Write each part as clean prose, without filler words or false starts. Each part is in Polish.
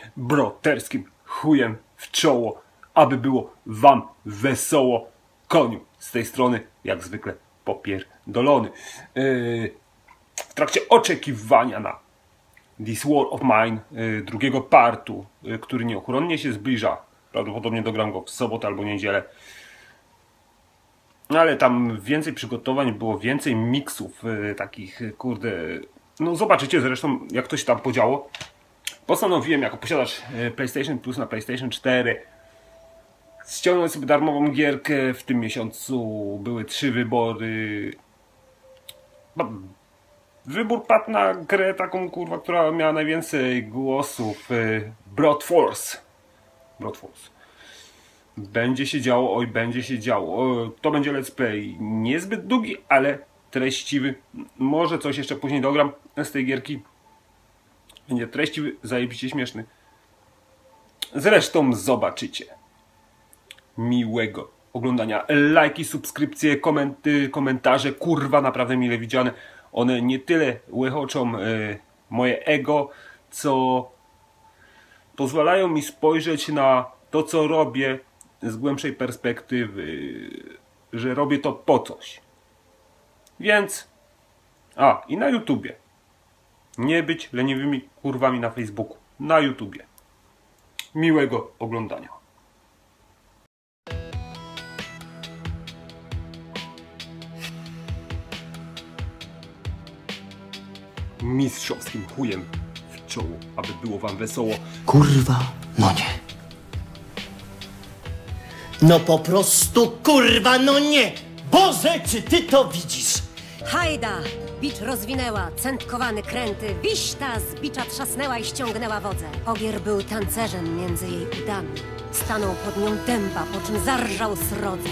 broterskim chujem w czoło, aby było wam wesoło. Koniu z tej strony, jak zwykle popierdolony. W trakcie oczekiwania na This War of Mine, drugiego partu, który nieuchronnie się zbliża, prawdopodobnie dogram go w sobotę albo niedzielę, ale tam więcej przygotowań było, więcej miksów takich, kurde, no zobaczycie zresztą, jak to się tam podziało. Postanowiłem, jako posiadacz PlayStation Plus na PlayStation 4, ściągnąć sobie darmową gierkę. W tym miesiącu były 3 wybory. Wybór padł na grę taką, kurwa, która miała najwięcej głosów. Broad Force. Będzie się działo, oj, będzie się działo. To będzie let's play niezbyt długi, ale treściwy. Może coś jeszcze później dogram z tej gierki. Będzie treściwy, zajebiście śmieszny. Zresztą zobaczycie. Miłego oglądania. Lajki, subskrypcje, komentarze, kurwa, naprawdę mile widziane. One nie tyle łychoczą moje ego, co pozwalają mi spojrzeć na to, co robię z głębszej perspektywy, że robię to po coś. Więc i na YouTubie. Nie być leniwymi kurwami na Facebooku. Na YouTubie. Miłego oglądania. Mistrzowskim chujem w czoło, aby było wam wesoło. Kurwa, no nie. No po prostu kurwa, no nie! Boże, czy ty to widzisz? Hajda! Bicz rozwinęła, centkowany kręty, wiśta z bicza trzasnęła i ściągnęła wodze. Ogier był tancerzem między jej udami. Stanął pod nią dęba, po czym zarżał srodze.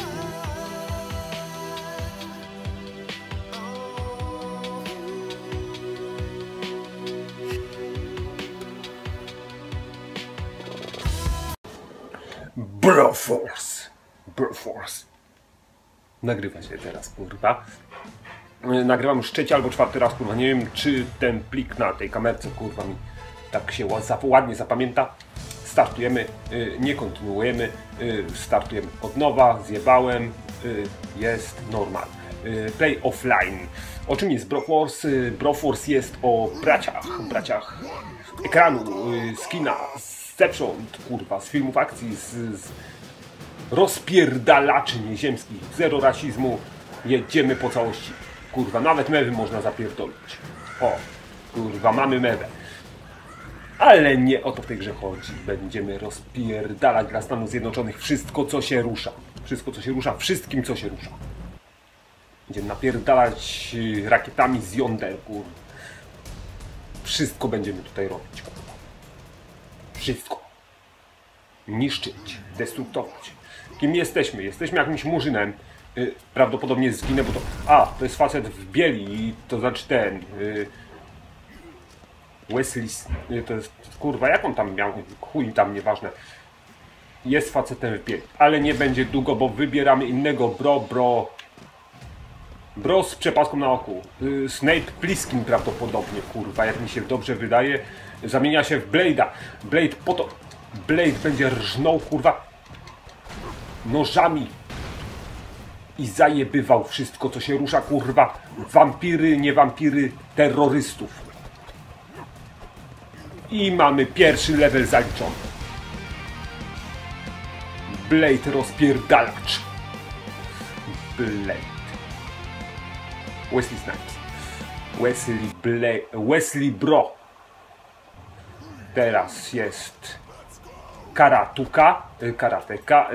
Broforce. Nagrywa się teraz, kurwa. Nagrywam już 3. albo 4. raz, kurwa. Nie wiem, czy ten plik na tej kamerce, kurwa, mi tak się ładnie zapamięta. Startujemy, nie kontynuujemy. Startujemy od nowa, zjebałem. Jest normal. Play offline. O czym jest Broforce? Broforce jest o braciach ekranu, z kina, zewsząd, kurwa, z filmów akcji, z rozpierdalaczy nieziemskich, zero rasizmu, jedziemy po całości. Kurwa, nawet mewy można zapierdolić. O, kurwa, mamy mewę. Ale nie o to w tej grze chodzi. Będziemy rozpierdalać dla Stanów Zjednoczonych wszystko, co się rusza. Wszystko, co się rusza, wszystkim, co się rusza. Będziemy napierdalać rakietami z jąder, kurwa. Wszystko będziemy tutaj robić, kurwa. Wszystko. Niszczyć, destruktować. Kim jesteśmy? Jesteśmy jakimś murzynem. Prawdopodobnie zginę, bo to... to jest facet w bieli i to znaczy ten... Wesley... To jest... Kurwa, jak on tam miał? Chuj tam, nieważne. Jest facetem w bieli. Ale nie będzie długo, bo wybieramy innego bro z przepaską na oku. Snape Plissken prawdopodobnie, kurwa, jak mi się dobrze wydaje. Zamienia się w Blade'a. Blade po to... Blade będzie rżnął, kurwa, nożami i zajebywał wszystko, co się rusza, kurwa. Wampiry, nie wampiry, terrorystów. I mamy pierwszy level zaliczony. Blade rozpierdalacz. Blade. Wesley Snipes. Wesley Bro. Teraz jest karateka.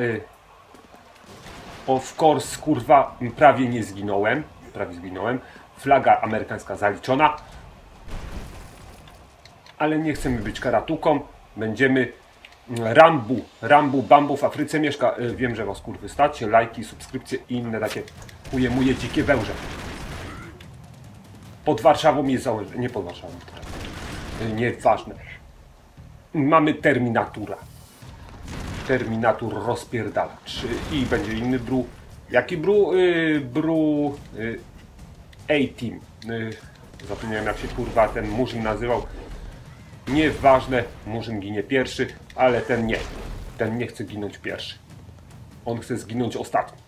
Of course, kurwa, prawie nie zginąłem. Prawie zginąłem. Flaga amerykańska zaliczona. Ale nie chcemy być karatuką. Będziemy Rambu Bambu w Afryce mieszka. Wiem, że was, kurwy, stać. Lajki, subskrypcje i inne takie chujemuje dzikie węże. Pod Warszawą jest założone. Nie pod Warszawą. Nieważne. Mamy Terminatura. Terminator rozpierdalacz. I będzie inny bru. Jaki bru? A-Team. Zapomniałem, jak się, kurwa, ten murzyn nazywał. Nieważne, Murzyn ginie pierwszy, ale ten nie. Ten nie chce ginąć pierwszy. On chce zginąć ostatni.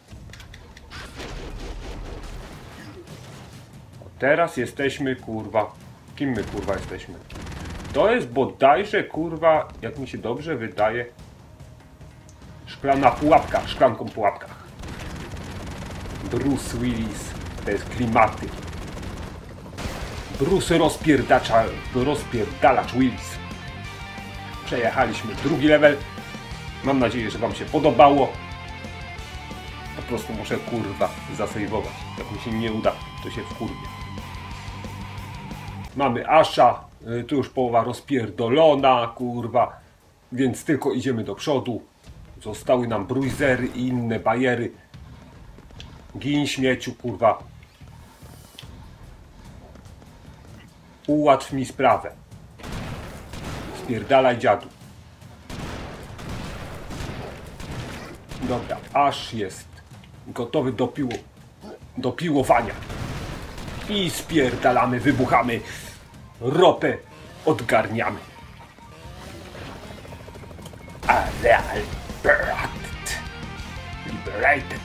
Teraz jesteśmy, kurwa... Kim my, kurwa, jesteśmy? To jest bodajże, kurwa, jak mi się dobrze wydaje... Szklana pułapka, szklanką pułapka. Bruce Willis, to jest klimaty. Bruce rozpierdalacz Willis. Przejechaliśmy drugi level. Mam nadzieję, że wam się podobało. Po prostu muszę, kurwa, zasejwować. Jak mi się nie uda, to się wkurwię. Mamy Asha, tu już połowa rozpierdolona, kurwa. Więc tylko idziemy do przodu. Zostały nam bruisery i inne bajery. Gin śmieciu, kurwa. Ułatw mi sprawę. Spierdalaj, dziadu. Dobra, Ash jest gotowy do piłowania. I spierdalamy, wybuchamy. Ropę odgarniamy. Areal liberated.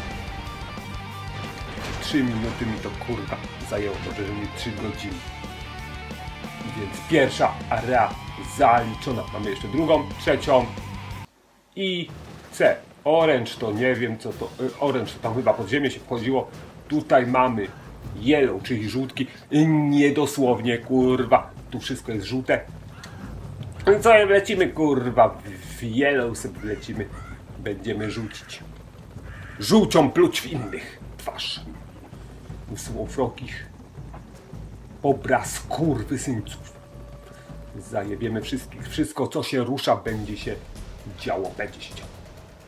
3 minuty mi to, kurwa, zajęło, dobrze, że mi 3 godziny. Więc pierwsza area zaliczona. Mamy jeszcze drugą, trzecią i C. Orange to nie wiem co to. Orange to tam chyba pod ziemię się wchodziło. Tutaj mamy yellow, czyli żółtki. Niedosłownie, kurwa. Tu wszystko jest żółte. No co, lecimy, kurwa. W yellow sobie lecimy. Będziemy rzucić. Żółcią pluć w innych twarz. Słowrokich. Obraz kurwysyńców. Zajebiemy wszystkich. Wszystko co się rusza będzie się działo. Będzie się działo.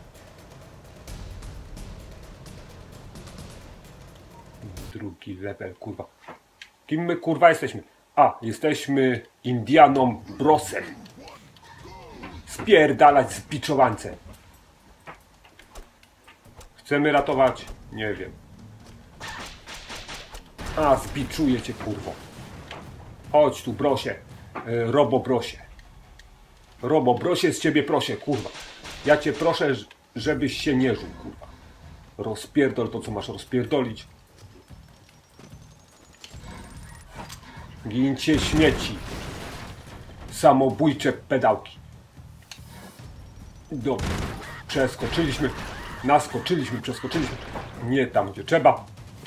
Drugi level, kurwa. Kim my, kurwa, jesteśmy? A, jesteśmy Indianą Brosem. Spierdalać z biczowańcem. Chcemy ratować? Nie wiem. A, zbiczuję cię, kurwo. Chodź tu, brosie. Robobrosie. Robobrosie, z ciebie proszę, kurwa. Ja cię proszę, żebyś się nie żył, kurwa. Rozpierdol to, co masz rozpierdolić. Gincie śmieci. Samobójcze pedałki. Dobra. Przeskoczyliśmy. Naskoczyliśmy, przeskoczyliśmy. Nie tam, gdzie trzeba.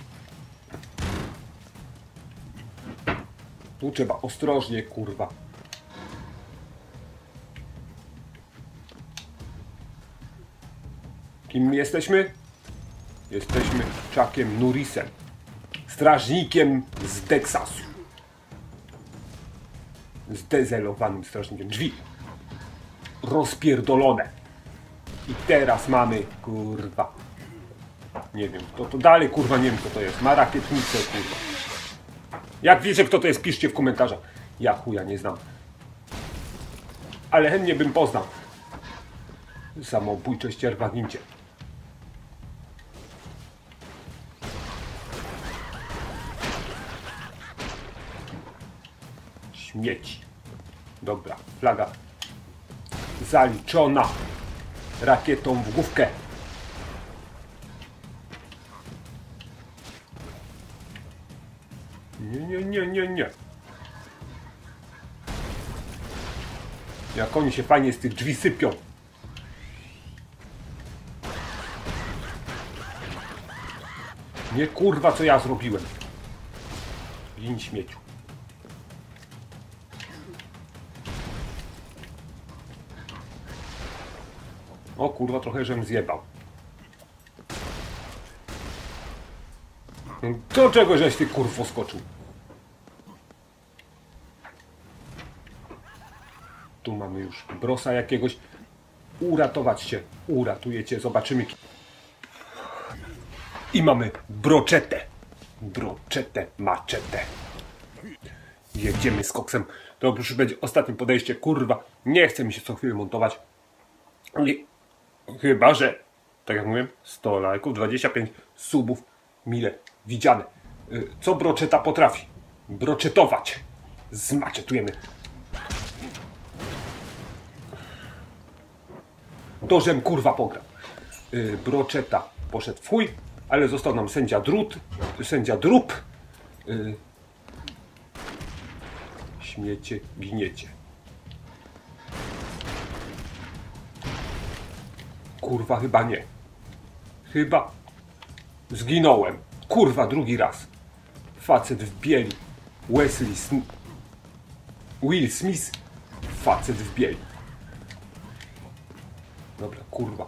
Tu trzeba ostrożnie, kurwa. Kim jesteśmy? Jesteśmy Chuckiem Norrisem. Strażnikiem z Teksasu. Zdezelowanym strażnikiem. Drzwi rozpierdolone. I teraz mamy, kurwa. Nie wiem, kto to dalej, kurwa, nie wiem, kto to jest. Ma rakietnicę, kurwa. Jak wiecie, kto to jest, piszcie w komentarzach. Ja chuja nie znam. Ale chętnie bym poznał. Samobójcze ścierwagnięcie. Śmieci. Dobra, flaga zaliczona. Rakietą w główkę. Nie. Jak oni się fajnie z tych drzwi sypią. Nie, kurwa, co ja zrobiłem. Gin śmieciu. O kurwa, trochę żem zjebał. Do czego żeś ty, kurwo, skoczył? Tu mamy już brosa jakiegoś. Uratować się. Uratujecie. Zobaczymy. I mamy broczetę. Broczetę, maczetę. Jedziemy z koksem. To już będzie ostatnie podejście. Kurwa, nie chce mi się co chwilę montować. Chyba że, tak jak mówiłem, 100 lajków, 25 subów, mile widziane. Co broczeta potrafi? Broczetować. Zmaczetujemy. To żem kurwa pograł. Broczeta poszedł w chuj, ale został nam sędzia Drób. Śmiecie, giniecie. Kurwa, chyba nie. Chyba zginąłem. Kurwa, drugi raz. Facet w bieli. Will Smith. Facet w bieli. Dobra, kurwa.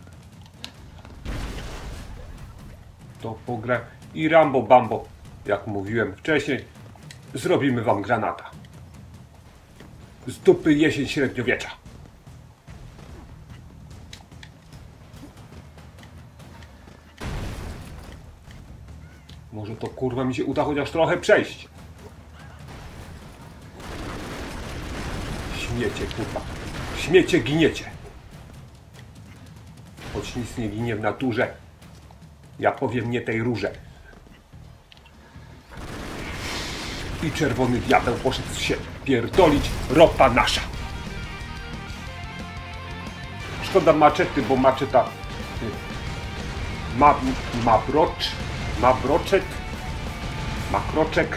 To pogra. I Rambo Bambo, jak mówiłem wcześniej, zrobimy wam granata. Z dupy jesień średniowiecza. Może to kurwa mi się uda chociaż trochę przejść. Śmiecie kurwa. Śmiecie, giniecie. Choć nic nie ginie w naturze. Ja powiem nie tej róże. I czerwony diabeł poszedł się pierdolić, ropa nasza. Szkoda maczety, bo maczeta makroczek.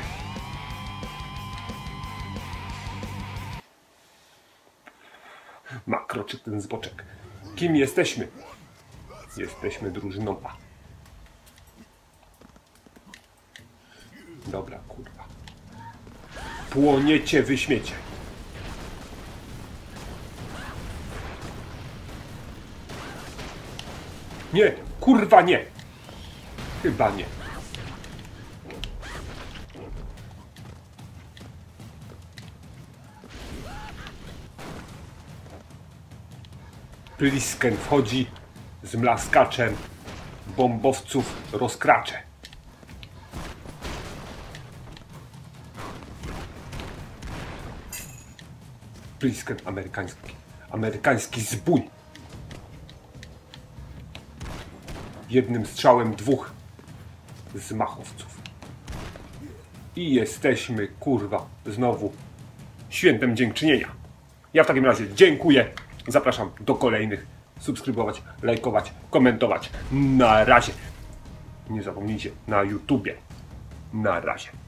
Makroczek ten zboczek. Kim jesteśmy? Jesteśmy drużyną A. Dobra, kurwa. Płoniecie, wyśmiecie. Nie, kurwa nie. Chyba nie. Plisken wchodzi z mlaskaczem, bombowców rozkracze. Plisken amerykański zbój. Jednym strzałem 2 zmachowców. I jesteśmy, kurwa, znowu świętem dziękczynienia. Ja w takim razie dziękuję. Zapraszam do kolejnych. Subskrybować, lajkować, komentować. Na razie. Nie zapomnijcie, na YouTubie. Na razie.